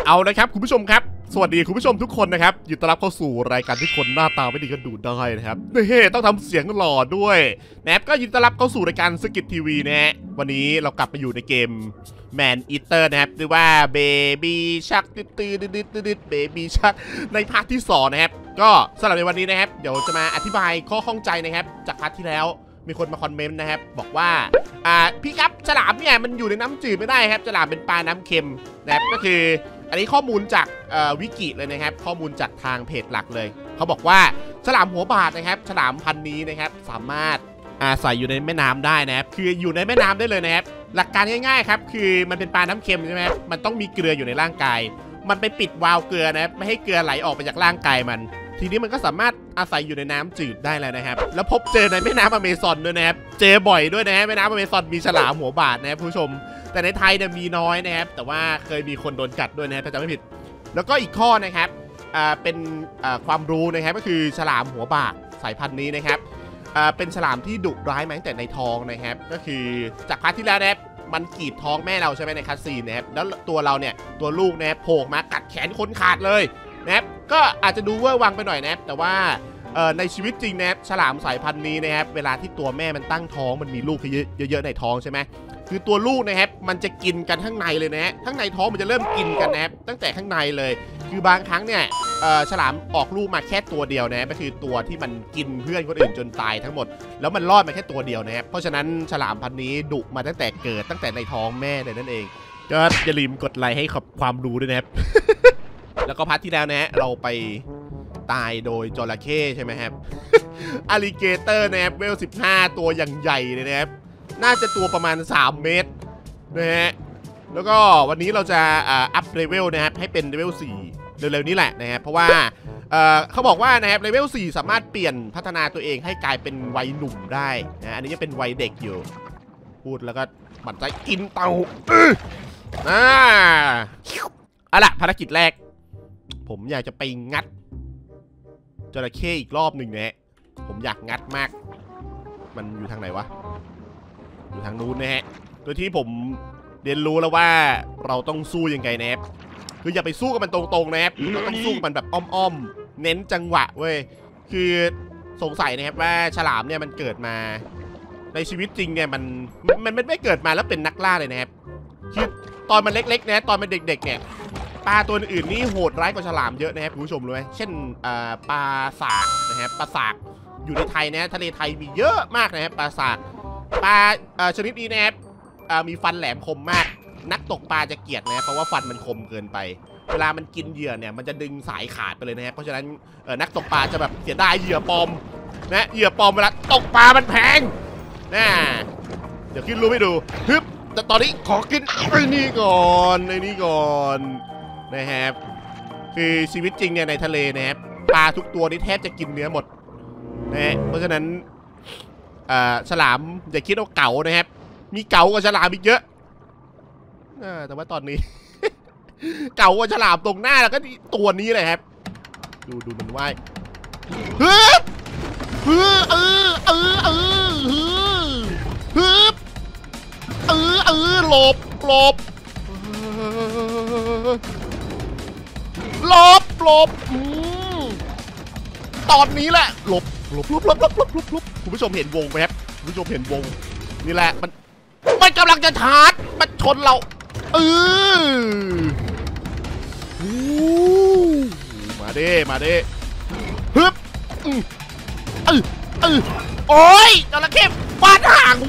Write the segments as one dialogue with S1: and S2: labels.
S1: เอานะครับคุณผู้ชมครับสวัสดีคุณผู้ชมทุกคนนะครับยินดีต้อนรับเข้าสู่รายการที่คนหน้าตาไม่ดีก็ดูได้นะครับเฮ้ต้องทำเสียงหล่อด้วยนะครับก็ยินดีต้อนรับเข้าสู่รายการสกิททีวีนะฮะวันนี้เรากลับมาอยู่ในเกมแมนอีเตอร์นะครับหรือว่าเบบี้ชักตื้อเบบี้ชักในพาร์ทที่2นะครับก็สำหรับในวันนี้นะครับเดี๋ยวจะมาอธิบายข้อข้องใจนะครับจากพาร์ทที่แล้วมีคนมาคอมเมนต์นะครับบอกว่าพี่ครับฉลามเนี่ยมันอยู่ในน้ำจืดไม่ได้ครับฉลามเป็นปลาน้ำเค็มนะครับก็คืออันนี้ข้อมูลจากวิกิเลยนะครับข้อมูลจากทางเพจหลักเลยเขาบอกว่าฉลามหัวบาดนะครับฉลามพันธุ์นี้นะครับสามารถอาศัยอยู่ในแม่น้ำได้นะครับคืออยู่ในแม่น้ำได้เลยนะครับหลักการง่ายๆครับคือมันเป็นปลาน้ำเค็มใช่ไหมมันต้องมีเกลืออยู่ในร่างกายมันไปปิดวาล์วเกลือนะครับไม่ให้เกลือไหลออกไปจากร่างกายมันทีนี้มันก็สามารถอาศัยอยู่ในน้ำจืดได้แล้วนะครับแล้วพบเจอในแม่น้ำอเมซอนด้วยนะครับเจอบ่อยด้วยนะแม่น้ำอเมซอนมีฉลามหัวบาดนะครับผู้ชมแต่ในไทยเนี่ยมีน้อยนะครับแต่ว่าเคยมีคนโดนกัดด้วยนะถ้าจำไม่ผิดแล้วก็อีกข้อนะครับเป็นความรู้นะครับก็คือฉลามหัวบาดสายพันธุ์นี้นะครับเป็นฉลามที่ดุร้ายมาตั้งแต่ในท้องนะครับก็คือจากพาร์ทที่แล้วนะครับมันกรีดท้องแม่เราใช่ไหมในคัสซีนนะครับแล้วตัวเราเนี่ยตัวลูกนะครับโผล่มากัดแขนคนขาดเลยนะครับก็อาจจะดูเวอร์วังไปหน่อยนะครับแต่ว่าในชีวิตจริงนะครับฉลามสายพันธุ์นี้นะครับเวลาที่ตัวแม่มันตั้งท้องมันมีลูกเยอะๆในท้องใช่ไหมคือตัวลูกนะครับมันจะกินกันข้างในเลยนะฮะข้างในท้องมันจะเริ่มกินกันนะครับตั้งแต่ข้างในเลยคือบางครั้งเนี่ยฉลามออกลูกมาแค่ตัวเดียวนะก็คือตัวที่มันกินเพื่อนคนอื่นจนตายทั้งหมดแล้วมันรอดมาแค่ตัวเดียวนะครับเพราะฉะนั้นฉลามพันธุ์นี้ดุมาตั้งแต่เกิดตั้งแต่ในท้องแม่เลยนั่นเองก็อย่าลืมกดไลค์ให้ความรู้ด้วยนะครับ แล้วก็พาร์ทที่แล้วนะฮะเราไปตายโดยจระเข้ใช่ไหมครับ อลิเกเตอร์นะครับเวล15ตัวอย่างใหญ่เลยนะครับน่าจะตัวประมาณ3 เมตรนะฮะแล้วก็วันนี้เราจะอัพเลเวลนะครับให้เป็นเลเวล4เร็วๆนี้แหละนะครับเพราะว่าเขาบอกว่านะครับเลเวล4สามารถเปลี่ยนพัฒนาตัวเองให้กลายเป็นวัยหนุ่มได้นะอันนี้ยังเป็นวัยเด็กอยู่พูดแล้วก็หมั่นใจกินเตาเอาล่ะภารกิจแรกผมอยากจะไปงัดจระเข้อีกรอบหนึ่งนะฮะผมอยากงัดมากมันอยู่ทางไหนวะอยู่ทางนู้นนะฮะโดยที่ผมเรียนรู้แล้วว่าเราต้องสู้ยังไงนะครับคืออย่าไปสู้กับมันตรงๆนะครับเราต้องสู้กับมันแบบอ้อมๆเน้นจังหวะเว้ยคือสงสัยนะครับว่าฉลามเนี่ยมันเกิดมาในชีวิตจริงเนี่ยมันไม่เกิดมาแล้วเป็นนักล่าเลยนะครับคือตอนมันเล็กๆนะตอนมันเด็กๆเนี่ยปลาตัวอื่นนี่โหดร้ายกว่าฉลามเยอะนะครับคุณผู้ชมรู้ไหมเช่นปลาสากนะครับปลาสากอยู่ในไทยนะทะเลไทยมีเยอะมากนะครับปลาสากปลาชนิดนี้นะครับมีฟันแหลมคมมากนักตกปลาจะเกลียดนะเพราะว่าฟันมันคมเกินไปเวลามันกินเหยื่อเนี่ยมันจะดึงสายขาดไปเลยนะครับเพราะฉะนั้นนักตกปลาจะแบบเสียดายเหยื่อปลอมนะเหยื่อปลอมเวลาตกปลามันแพงนะเดี๋ยวขึ้นรูปให้ดูฮึบแต่ตอนนี้ขอกินไอ้นี่ก่อนนะครับคือชีวิตจริงเนี่ยในทะเลนะครับปลาทุกตัวนี่แทบจะกินเนื้อหมดนะเพราะฉะนั้นฉลามอย่าคิดว่าเก๋านะครับมีเก๋ากว่าฉลามอีกเยอะแต่ว่าตอนนี้ เก๋ากว่าฉลามตรงหน้าแล้วก็ตัวนี้เลยครับดูมันว่ายหลบตอนนี้แหละหลบคุณผู้ชมเห็นวงไหมครับคุณผู้ชมเห็นวงนี่แหละมันกำลังจะชาร์จมันชนเรามาเด้ฮึบโอ้ยจระเข้ฟาดหาง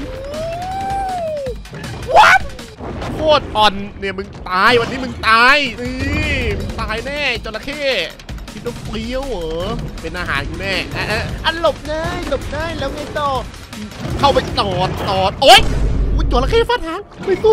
S1: วัดโคตรอ่อนเนี่ยมึงตายวันนี้มึงตายนี่มึงตายแน่จระเข้คิดว่าเปรี้ยวเหรอเป็นอาหารกูแน่หลบได้แล้วไงต่อเข้าไปตอดโอ๊ยจระเข้ฟาดหางไปสู้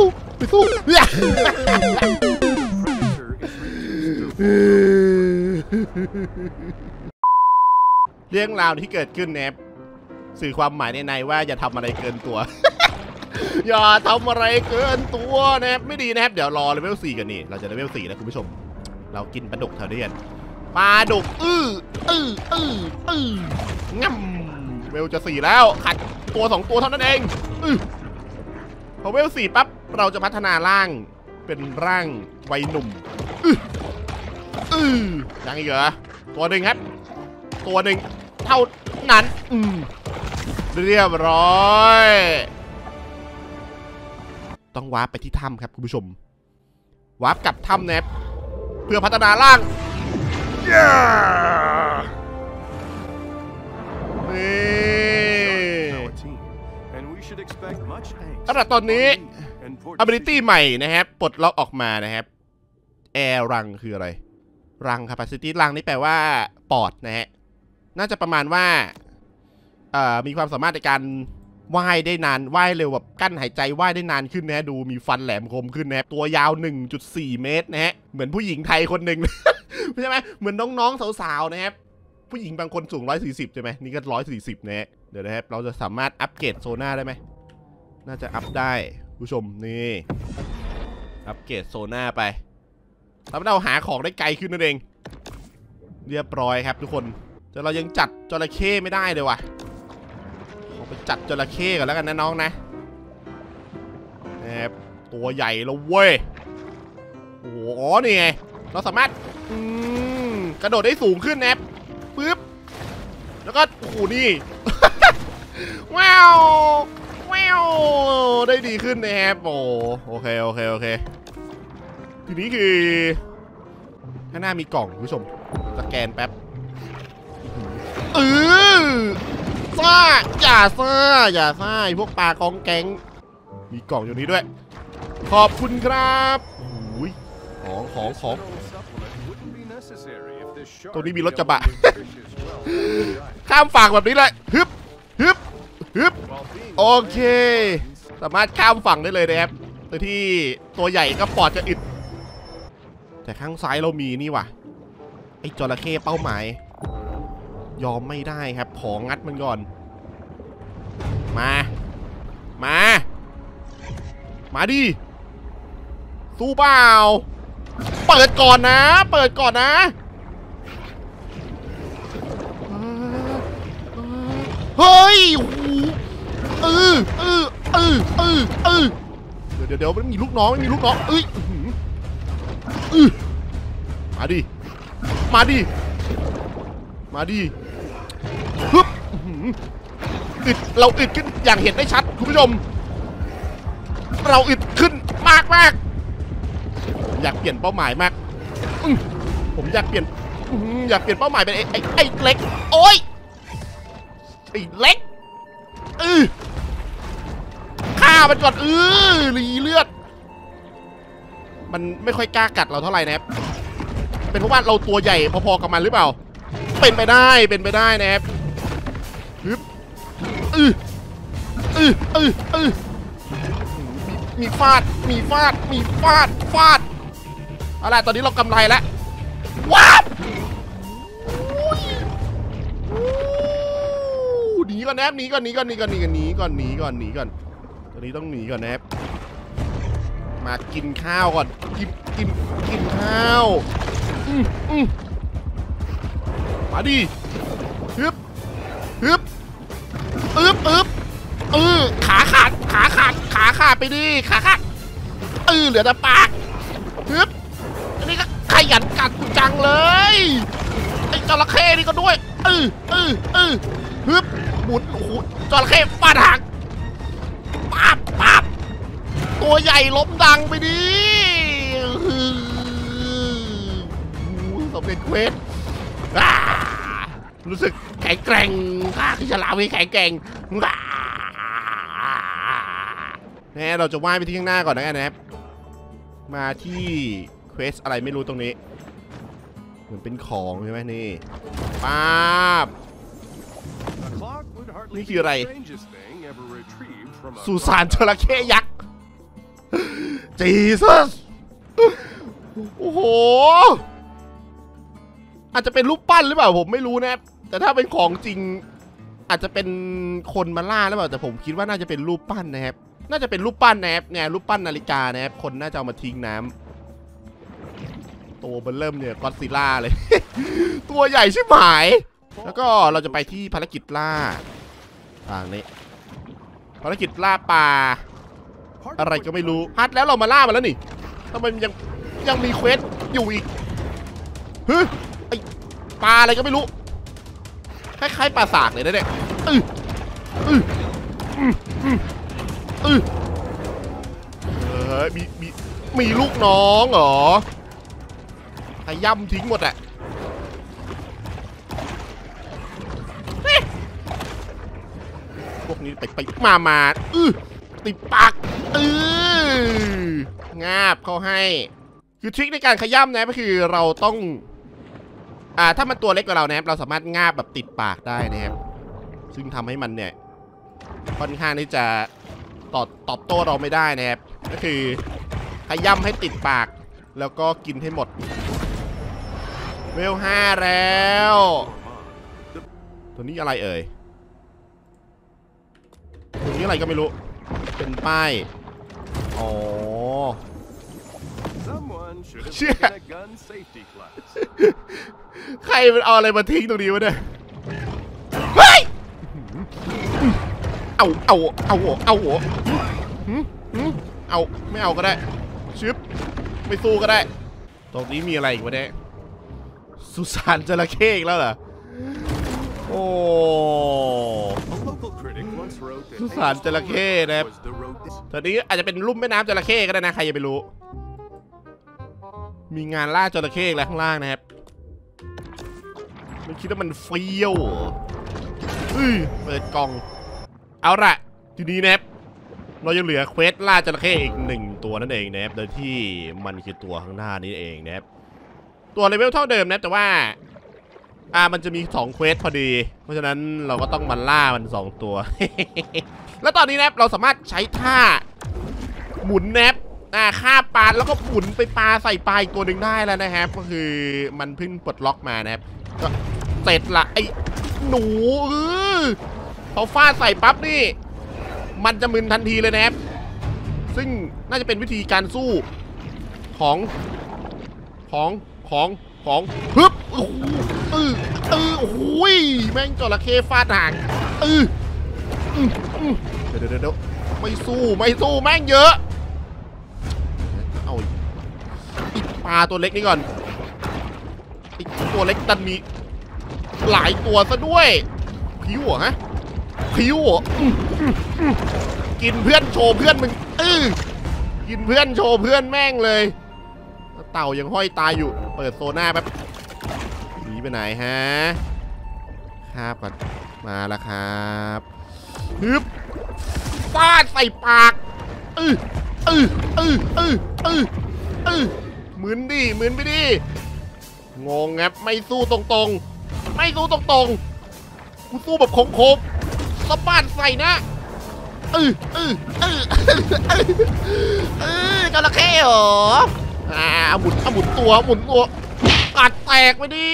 S1: เรื่องราวที่เกิดขึ้นนะครับสื่อความหมายในว่าอย่าทำอะไรเกินตัว อย่าทำอะไรเกินตัวนะครับไม่ดีนะครับเดี๋ยวรอเลเวล4กันนี่เราจะเลเวล4นะคุณผู้ชมเรากินปลาดุกแถวนี้กันปลาดุกง่ำเวลจะ4แล้วขัดตัว2ตัวเท่านั้นเองพอเวล4ปั๊บเราจะพัฒนาร่างเป็นร่างวัยหนุ่มยังอีกเหรอตัวหนึ่งครับตัวหนึ่งเท่านั้นเรียบร้อยต้องวาร์ปไปที่ถ้ำครับคุณผู้ชมวาร์ปกลับถ้ำนะครับเพื่อพัฒนาร่างสำหรับตอนนี้ ability ใหม่นะครับปลดล็อกออกมานะครับ air รังคืออะไรรัง capacity รังนี่แปลว่าปอดนะฮะน่าจะประมาณว่ามีความสามารถในการว่ายได้นานว่ายเร็วแบบกั้นหายใจว่ายได้นานขึ้นนะฮะดูมีฟันแหลมคมขึ้นนะตัวยาว 1.4 เมตรนะฮะเหมือนผู้หญิงไทยคนหนึ่ง ใช่ไหมเหมือนน้องๆสาวๆนะครับผู้หญิงบางคนสูง140ใช่ไหมนี่ก็140นะฮะเดี๋ยวนะครับเราจะสามารถอัปเกรดโซน่าได้ไหมน่าจะอัพได้ผู้ชมนี่อัปเกรดโซน่าไปทำให้เราหาของได้ไกลขึ้นนั่นเองเรียบร้อยครับทุกคนแต่เรายังจัดจระเข้ไม่ได้เลยว่ะขอไปจัดจระเข้กันแล้วกันนะน้องนะนะครับตัวใหญ่แล้วเว้ยโอ้โหนี่ไงเราสามารถกระโดดได้สูงขึ้นนะปึ๊บแล้วก็โอ้โหนี่ ว้าวได้ดีขึ้นนะครับโอเคทีนี้คือข้างหน้ามีกล่องคุณผู้ชมสแกนแป๊บซ่าอย่าซ่าพวกปลากองแก๊งมีกล่องอยู่นี้ด้วยขอบคุณครับของตัวนี้มีรถกระบะ ข้ามฝั่งแบบนี้เลยฮึบโอเคสามารถข้ามฝั่งได้เลยนะครับโดยที่ตัวใหญ่ก็ปอดจะอึดแต่ข้างซ้ายเรามีนี่ว่ะไอ้จระเข้เป้าหมายยอมไม่ได้ครับของงัดมันก่อนมาดิสู้เปล่าเปิดก่อนนะเฮ้ยเดี๋ยวมันมีลูกน้องมาดิฮึบเราอึดขึ้นอย่างเห็นได้ชัดคุณผู้ชมเราอึดขึ้นมากอยากเปลี่ยนเป้าหมายมากผมอยากเปลี่ยนเป้าหมายเป็นไอ้เล็กโอ้ยไอ้เล็กฆ่ามันก่อนรีเลือดมันไม่ค่อยกล้ากัดเราเท่าไหร่นะครับเป็นเพราะว่าเราตัวใหญ่พอๆกับมันหรือเปล่าเป็นไปได้นะครับฮึบมีฟาดเอาล่ะตอนนี้เรากำไรแล้วว้าบหนีก่อนนะครับหนีก่อนตอนนี้ต้องหนีก่อนนะครับมากินข้าวก่อนกินข้าวมาดิฮึบขาขาดไปดิขาขาดเหลือแต่ปากฮึบอันนี้ก็ขยันกัดจังเลยไอ้จระเข้นี่ก็ด้วยฮึบหมุนโอ้โหจระเข้ฟาดหางปั๊บตัวใหญ่ล้มดังไปดิสำเร็จเควสรู้สึกแข็งแกร่งคือฉลามที่แข็งแกร่งเราจะว่ายไปที่ข้างหน้าก่อนนะครับมาที่เควสอะไรไม่รู้ตรงนี้เหมือนเป็นของใช่ไหมนี่ป๊าบนี่คืออะไรสุสานจระเข้ยักษ์จีซัสโอ้โหอาจจะเป็นรูปปั้นหรือเปล่าผมไม่รู้นะแต่ถ้าเป็นของจริงอาจจะเป็นคนมาล่าหรือเปล่าแต่ผมคิดว่าน่าจะเป็นรูปปั้นนะครับน่าจะเป็นรูปปั้นนะครับเนี่ยรูปปั้นนาฬิกานะครับคนน่าจะเอามาทิ้งน้ำตัวเบลเริ่มเนี่ยก็อดซิลล่าเลย ตัวใหญ่ชิบหายแล้วก็เราจะไปที่ภารกิจล่าทางนี้ภารกิจล่าปลาอะไรก็ไม่รู้พัดแล้วเรามาล่ามาแล้วนี่ทำไมยังมีเควสอยู่อีกเฮ้ยไอปลาอะไรก็ไม่รู้คล้ายๆปลาสากเลยนะเนี่ยมีลูกน้องเหรอขย่ำทิ้งหมดอะพวกนี้ไปมาติดปากงาบเขาให้คือทริคในการขย่ำนะก็คือเราต้องถ้ามันตัวเล็กกว่าเรานะเราสามารถงาบแบบติดปากได้นะครับซึ่งทำให้มันเนี่ยค่อนข้างที่จะตอบโต้เราไม่ได้นะครับก็คือขย่ำให้ติดปากแล้วก็กินให้หมดเวล 5แล้วตัวนี้อะไรเอ่ยตัวนี้อะไรก็ไม่รู้เป็นป้ายอ๋อเชี่ยใครมันเอาอะไรมาทิ้งตรงนี้วะเนี่ยเฮ้ยเอาไม่เอาก็ได้ชึบไม่สู้ก็ได้ตรงนี้มีอะไรอีกวะเนี่ยสุสานจระเข้อีกแล้วเหรอโอ้สุสานจระเข้นะครับตอนนี้อาจจะเป็นลุ่มแม่น้ำจระเข้ก็ได้นะใครยังไม่รู้มีงานล่าจระเข้อะไรข้างล่างนะครับไม่คิดว่ามันเฟี้ยวเปิดกล่องเอาละทีนี้นะครับเรายังเหลือเควสล่าจระเข้อีก1ตัวนั่นเองนะครับโดยที่มันคือตัวข้างหน้านี้เองนะครับตัวเลเวลเท่าเดิมนะแต่ว่ามันจะมี2เควสพอดีเพราะฉะนั้นเราก็ต้องมาล่ามัน2ตัว แล้วตอนนี้นะครับเราสามารถใช้ท่าหมุนนะครับฆ่าปลาแล้วก็หมุนไปปลาใส่ปลาอีกตัวหนึ่งได้แล้วนะครับก็คือมันเพิ่งปลดล็อกมานะครับก็เสร็จละไอ้หนูพอฟาดใส่ปั๊บนี่มันจะมึนทันทีเลยนะครับซึ่งน่าจะเป็นวิธีการสู้ของฮึบโอ้โหแม่งจระเข้ฟาดหางเดี๋ยวไม่สู้แม่งเยอะเอาอีปลาตัวเล็กนี่ก่อนอีตัวเล็กตันมีหลายตัวซะด้วยผิวฮะผิวกินเพื่อนโชว์เพื่อนมึงกินเพื่อนโชว์เพื่อนแม่งเลยเต่ายังห้อยตายอยู่เปิดโซน่าแป๊บหนีไปไหนฮะครับก่อนมาแล้วครับฮึบฟาดใส่ปากหมุนไปดิงงครับไม่สู้ตรงกูสู้แบบโค้งสะบัดใส่นะจระเข้เหรอหมุนตัวกัดแตกไปดิ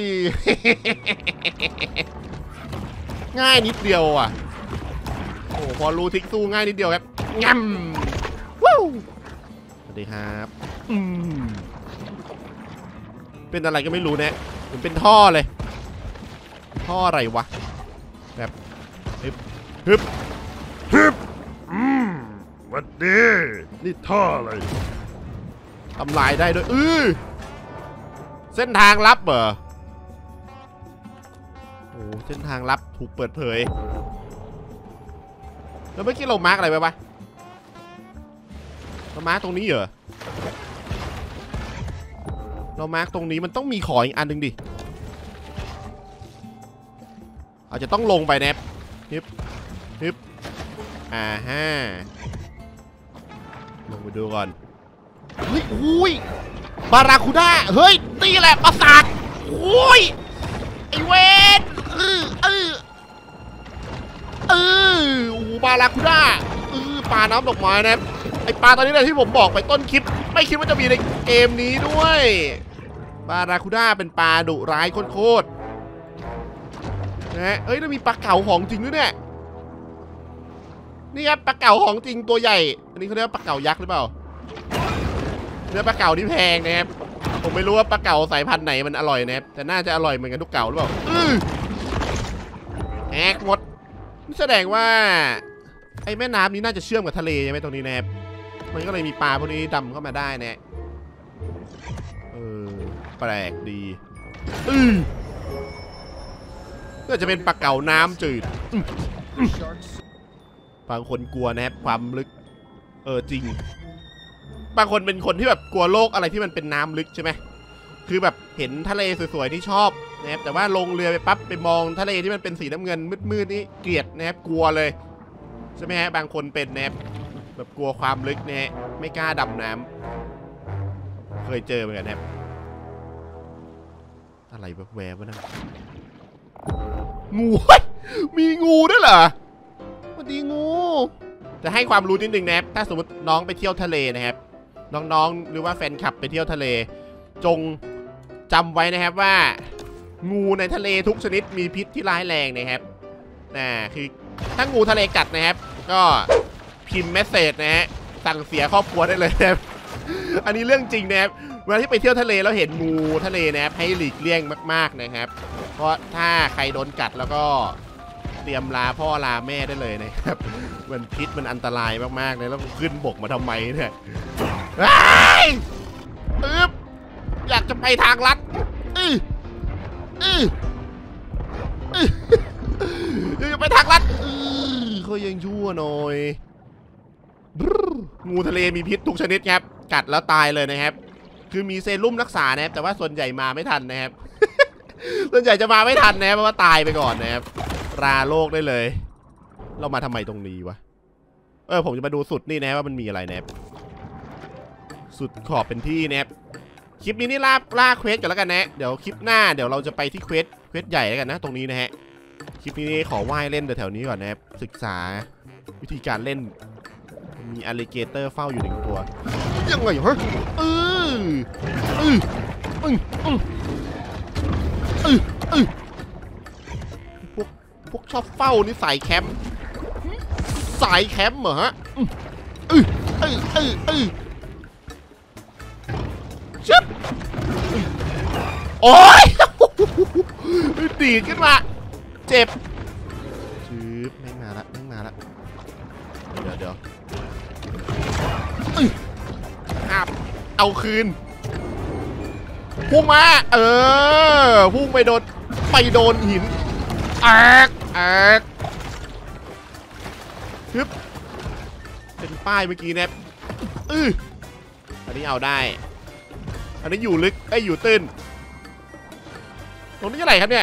S1: ง่ายนิดเดียวอ่ะโอ้พอรู้ทิกสู้ง่ายนิดเดียวครับงั้มวู้สวัสดีครับเป็นอะไรก็ไม่รู้เนี่ยเหมือนเป็นท่อเลยท่ออะไรวะแบบฮึบวัดดีนี่ท่ออะไรทำลายได้ด้วยเส้นทางลับเหรอโอ้เส้นทางลับถูกเปิดเผยแล้วเมื่อกี้เรามาร์กอะไรไปปะเรามาร์กตรงนี้เหรอเรามาร์กตรงนี้มันต้องมีของอีกอันหนึ่งดิอาจจะต้องลงไปแนบฮึบฮะลงไปดูก่อนเฮ้ยอุ้ยบาราคูด้าเฮ้ยนี่แหละปราสาทโอ้ยไอเวนโอ้บาราคูด้าปลาน้ำดอกไม้นะไอปลาตอนนี้เลยที่ผมบอกไปต้นคลิปไม่คิดว่าจะมีในเกมนี้ด้วยบาราคูด้าเป็นปลาดุร้ายโคตรนะเอ้ยแล้วมีปลาเก๋าของจริงด้วยเนี่ยนี่ครับปลาเก๋าของจริงตัวใหญ่อันนี้เขาเรียกว่าปลาเก๋ายักษ์หรือเปล่าเนื้อปลาเก๋าที่แพงนะครับผมไม่รู้ว่าปลาเก๋าสายพันธุ์ไหนมันอร่อยนะครับแต่น่าจะอร่อยเหมือนกันทุกเก๋าหรือเปล่าแอกหมดนี่แสดงว่าไอ้แม่น้ำนี้น่าจะเชื่อมกับทะเลใช่ไหมตรงนี้นะครับมันก็เลยมีปลาพวกนี้ดำเข้ามาได้นะแปลกดีก็จะเป็นปลาเก๋าน้ำจืดบางคนกลัวนะครับความลึกจริงบางคนเป็นคนที่แบบกลัวโลกอะไรที่มันเป็นน้ำลึกใช่ไหมคือแบบเห็นทะเลสวยๆที่ชอบนะครับแต่ว่าลงเรือไปปั๊บไปมองทะเลที่มันเป็นสีน้ำเงินมืดๆนี่เกลียดนะครับกลัวเลยใช่ไหมฮะบางคนเป็นนะครับแบบกลัวความลึกนะฮะไม่กล้าดำน้ำเคยเจอเหมือนกันครับอะไรแบบแวบวะนั่นงูมีงูด้วยเหรอสวัสดีงูจะให้ความรู้นิดนึงนะครับถ้าสมมติน้องไปเที่ยวทะเลนะครับน้องๆหรือว่าแฟนคลับไปเที่ยวทะเลจงจำไว้นะครับว่างูในทะเลทุกชนิดมีพิษที่ร้ายแรงนะครับคือถ้างูทะเลกัดนะครับก็พิมพ์เมสเสจนะฮะสั่งเสียครอบครัวได้เลยนะครับอันนี้เรื่องจริงนะครับเวลาที่ไปเที่ยวทะเลแล้วเห็นงูทะเลนะครับให้หลีกเลี่ยงมากๆนะครับเพราะถ้าใครโดนกัดแล้วก็เตรียมลาพ่อลาแม่ได้เลยนะครับมันพิษมันอันตรายมากๆเลยแล้วขึ้นบกมาทำไมเนี่ยอยากจะไปทางลัดอยากจะไปทางลัดเขายังชั่วหน่อยงูทะเลมีพิษทุกชนิดครับกัดแล้วตายเลยนะครับคือมีเซรุ่มรักษานะครับแต่ว่าส่วนใหญ่มาไม่ทันนะครับ ส่วนใหญ่จะมาไม่ทันนะเพราะว่าตายไปก่อนนะครับราโลกได้เลยเรามาทำไมตรงนี้วะผมจะมาดูสุดนี่นะว่ามันมีอะไรนะครับสุดขอบเป็นที่นะครับคลิปนี้นี่ล่าเควสกันแล้วกันนะเดี๋ยวคลิปหน้าเดี๋ยวเราจะไปที่เควสใหญ่แล้วกันนะตรงนี้นะฮะคลิปนี้ขอว่ายเล่นแถวนี้ก่อนนะครับศึกษาวิธีการเล่นมีอลลิเกเตอร์เฝ้าอยู่1 ตัวยังไงฮะพวกชอบเฝ้านี่สายแคมป์เหรอฮะชิบโอ๊ยดีดขึ้นมาเจ็บชืบไม่มาละเดี๋ยวครับเอาคืนพุ่งมาพุ่งไปโดนหินแอกฮึบเป็นป้ายเมื่อกี้เนี่ยอันนี้เอาได้อันนี้อยู่ลึกอยู่ตื้นตรงนี้อะไรครับเนี่ย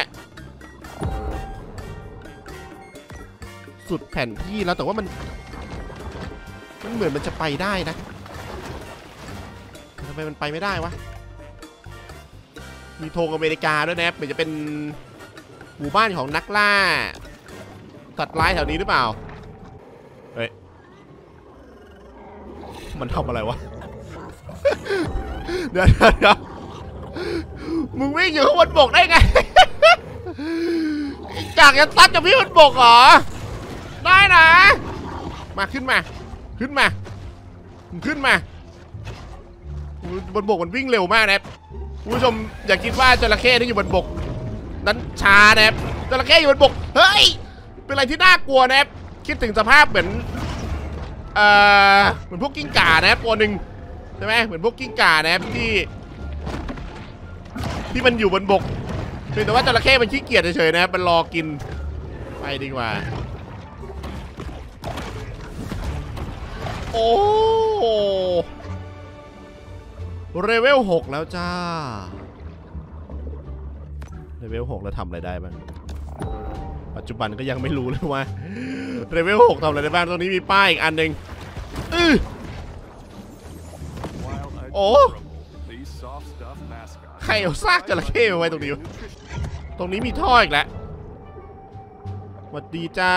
S1: สุดแผ่นที่แล้วแต่ว่ามันเหมือนมันจะไปได้นะทำไมมันไปไม่ได้วะมีธงอเมริกาด้วยนะเหมือนจะเป็นหมู่บ้านของนักล่าสัตว์ร้ายแถวนี้หรือเปล่าเฮ้ยมันทำอะไรวะ เดี๋ยวมึงวิ่งอยู่ข้างบนบกได้ไง จากจะซัดกับพี่บนบกเหรอได้นะมาขึ้นมาบนบกมันวิ่งเร็วมากนะครับคุณผู้ชมอย่าคิดว่าจระเข้ที่อยู่บนบกนั้นช้านะครับจระเข้อยู่บนบกเฮ้ยเป็นอะไรที่น่ากลัวนะครับคิดถึงสภาพเหมือนพวกกิ้งก่านะครับตัวหนึ่งใช่ไหมเหมือนพวกกิ้งก่านะครับที่มันอยู่บนบกแต่ว่าจระเข้มันขี้เกียจเฉยๆนะครับมันรอกินไปดีกว่าโอ้เลเวล 6แล้วจ้าเลเวล 6แล้วทำอะไรได้บ้างปัจจุบันก็ยังไม่รู้เลยว่าเลเวล 6ทำอะไรได้บ้างตรงนี้มีป้ายอีกอันหนึ่งโอ้ใครเอาซากจระเข้มาไว้ตรงนี้ตรงนี้มีท่ออีกแล้วสวัสดีจ้า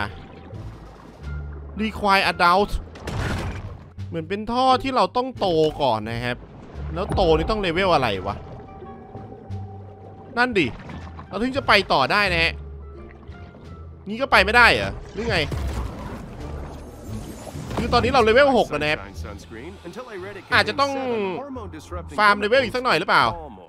S1: Require Adult เหมือนเป็นท่อที่เราต้องโตก่อนนะครับแล้วโตนี่ต้องเลเวลอะไรวะนั่นดิเราถึงจะไปต่อได้นะฮะนี่ก็ไปไม่ได้เหรอหรือไงคือตอนนี้เราเลเวล 6แล้วนะครับอาจจะต้องฟาร์มเลเวลอีกสักหน่อยหรือเปล่า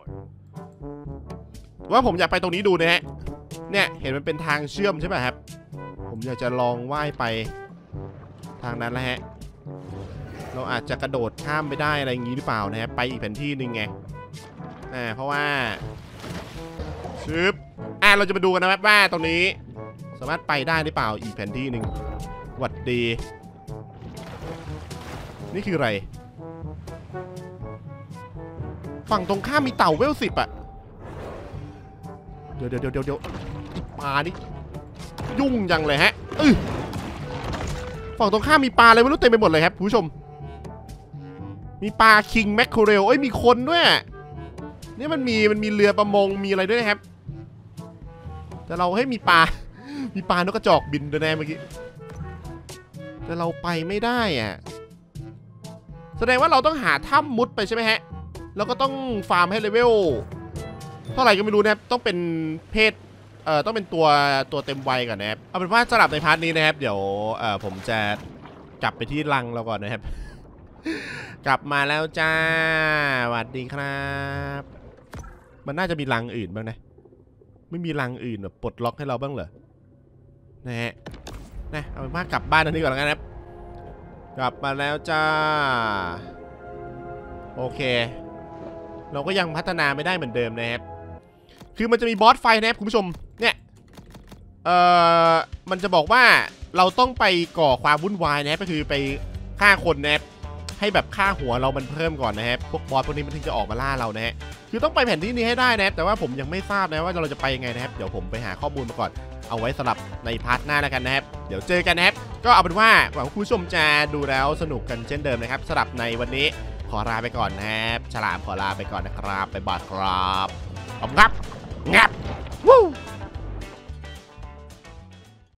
S1: ว่าผมอยากไปตรงนี้ดูนะฮะเนี่ยเห็นมันเป็นทางเชื่อมใช่ไหมครับผมอยากจะลองว่ายไปทางนั้นแล้วฮะเราอาจจะกระโดดข้ามไปได้อะไรอย่างนี้หรือเปล่านะครับไปอีกแผนที่หนึ่งไงเพราะว่าชึบเราจะมาดูกันนะครับว่าตรงนี้สามารถไปได้หรือเปล่าอีกแผนที่หนึ่งหวัดดีนี่คืออะไรฝั่งตรงข้ามมีเต่าเวล10อ่ะเดี๋ยวปลานี่ยุ่งจังเลยฮะฝั่งตรงข้ามมีปลาอะไรไม่รู้เต็มไปหมดเลยครับผู้ชมมีปลาคิงแมคโครเรลมีคนด้วยนี่มันมีเรือประมงมีอะไรด้วยนะครับแต่เราให้มีปลานกกระจอกบินด้วยแน่เมื่อกี้แต่เราไปไม่ได้อ่ะแสดงว่าเราต้องหาถ้ำมุดไปใช่ไหมฮะแล้วก็ต้องฟาร์มให้เลเวลเท่าไหร่ก็ไม่รู้นะครับต้องเป็นเพศต้องเป็นตัวเต็มวัยก่อนนะครับเอาเป็นว่าสำหรับในพาร์ทนี้นะครับเดี๋ยวผมจะกลับไปที่รังเราก่อนนะครับ กลับมาแล้วจ้าสวัสดีครับมันน่าจะมีรังอื่นบ้างนะไม่มีรังอื่นแบบปลดล็อกให้เราบ้างเหรอนะฮะเอาเป็นว่ากลับบ้านอันนี้ก่อนแล้วกันครับกลับมาแล้วจ้าโอเคเราก็ยังพัฒนาไม่ได้เหมือนเดิมนะครับคือมันจะมีบอสไฟนะครับคุณผู้ชมเนี่ยมันจะบอกว่าเราต้องไปก่อความวุ่นวายนะครับก็คือไปฆ่าคนนะครับให้แบบฆ่าหัวเรามันเพิ่มก่อนนะครับพวกบอสพวกนี้มันถึงจะออกมาล่าเรานะฮะคือต้องไปแผนที่นี้ให้ได้นะครับแต่ว่าผมยังไม่ทราบนะว่าเราจะไปยังไงนะครับเดี๋ยวผมไปหาข้อมูลมาก่อนเอาไว้สำหรับในพาร์ทหน้าแล้วกันนะครับเดี๋ยวเจอกันนะครับก็เอาเป็นว่าหวังคุณผู้ชมจะดูแล้วสนุกกันเช่นเดิมนะครับสำหรับในวันนี้ขอลาไปก่อนนะครับฉลามขอลาไปก่อนนะครับไปบายครับขอบคุณครับงับวู้